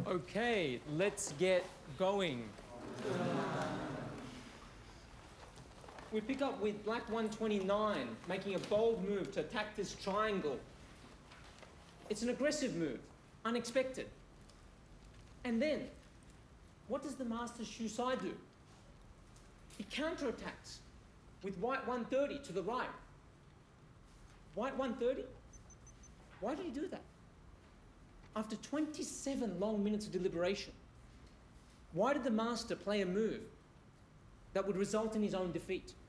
Okay, let's get going. We pick up with black 129, making a bold move to attack this triangle. It's an aggressive move, unexpected. And then, what does the master Shusai do? He counterattacks with white 130 to the right. White 130? Why did he do that? After 27 long minutes of deliberation, why did the master play a move that would result in his own defeat?